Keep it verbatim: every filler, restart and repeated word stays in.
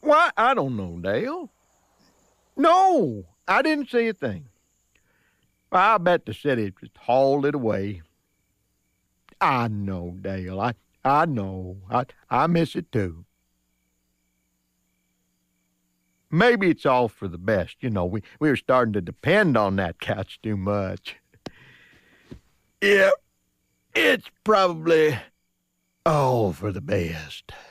Why, I don't know, Dale. No, I didn't see a thing. I bet the city just hauled it away. I know, Dale. I, I know. I, I miss it too. Maybe it's all for the best. You know, we, we were starting to depend on that couch too much. Yeah, it's probably all for the best.